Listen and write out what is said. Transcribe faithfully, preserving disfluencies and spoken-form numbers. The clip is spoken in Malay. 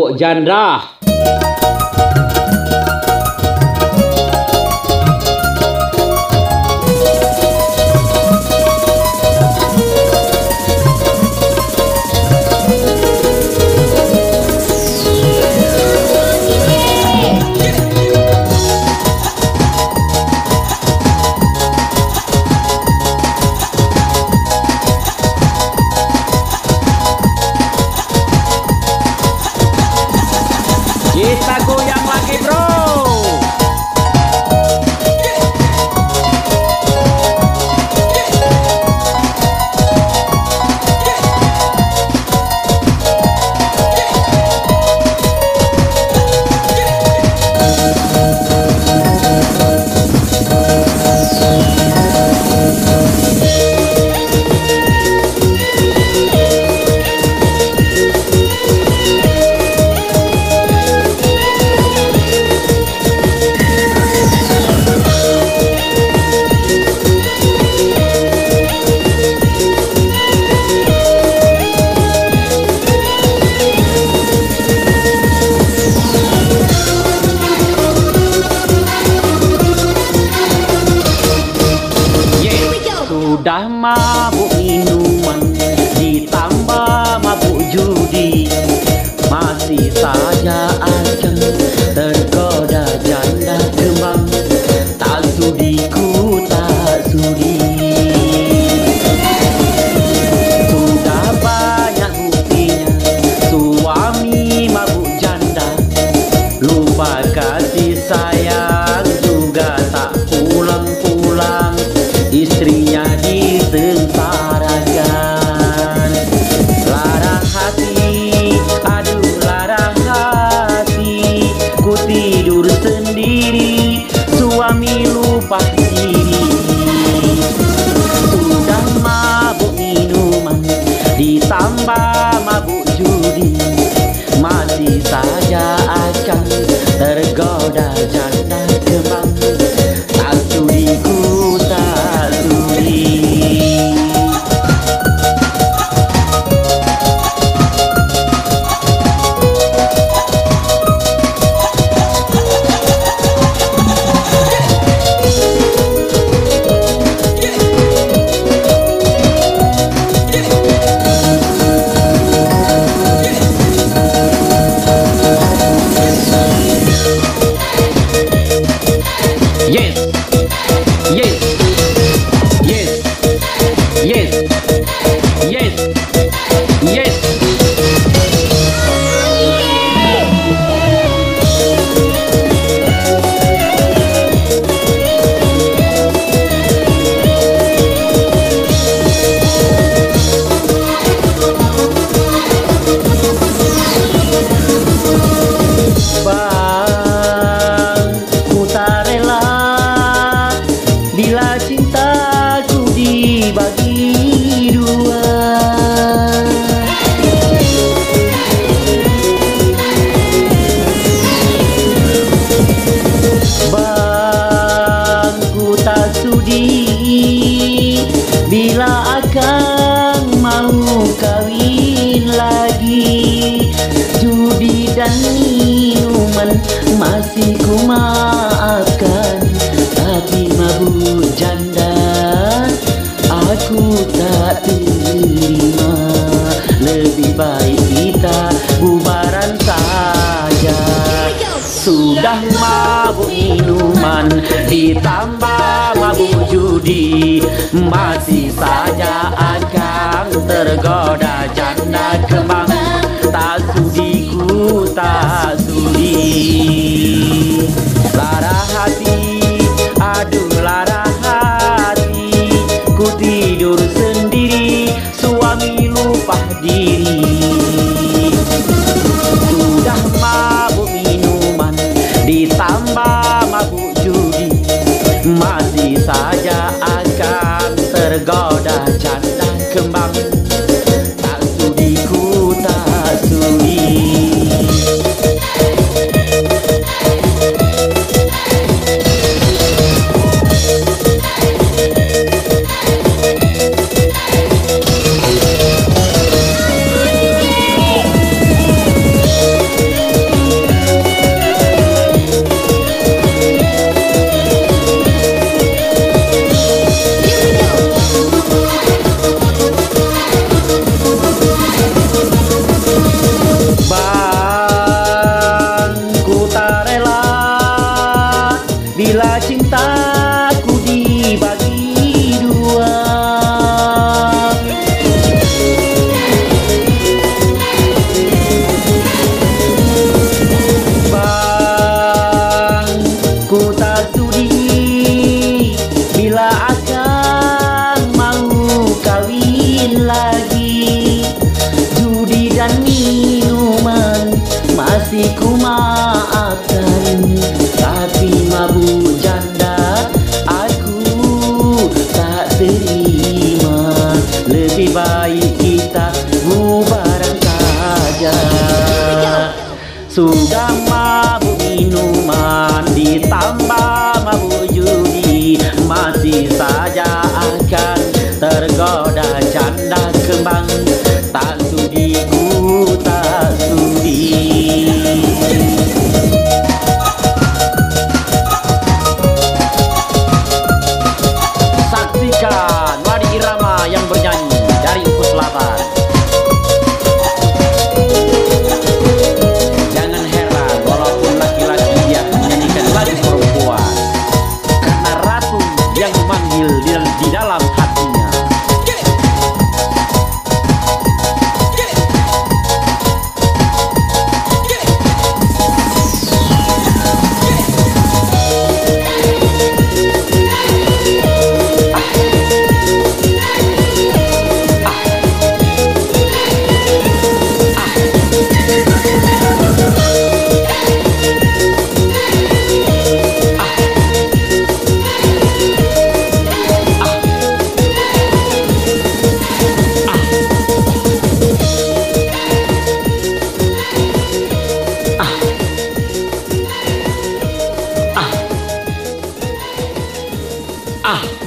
mabuk janda. Kita goyang lagi, bro. Sudah mabuk minuman, ditambah mabuk judi, masih saja akan tergoda janda kembang. Tak sudi ku tak sudi. Sudah banyak buktinya suami mabuk janda, lupa kasih sayang, juga tak pulang-pulang, istrinya disengsarakan. Lara hati, aduh lara hati, ku tidur sendiri, suami lupa diri. Sudah mabuk minuman, ditambah mabuk judi, masih saja akan tergoda janda kembang. Tak sudi ku tak sudi. Yes, yes, yes, yes, yes, yes. Bang, ku tak rela bila cintaku dibagi dua. Bang, ku tak sudi bila akan mau kawin lagi. Judi dan minuman masih ku maafkan, tapi mabuk janda aku tak terima. Lebih baik kita bubaran saja. Sudah mabuk minuman, ditambah mabuk judi, masih saja akan tergoda janda kembang. Tak sudi ku tak sudi. Lara hati, aduh lara hati, ku tidur sendiri, suami lupa diri. Sudah mabuk minuman, ditambah mabuk judi, masih saja akan tergoda janda kembang. Tak sudi ku tak sudi. Sudah mabuk minuman ditambah mabuk judi, masih saja akan tergoda janda kembang. Tak sudi ku tak sudi. Saksikan Wadi Irama yang bernyanyi dari Upu Selatan. Jangan heran walaupun laki-laki dia menyanyikan lagu perempuan, karena ratu yang memanggil di, di dalam hatinya. Ah.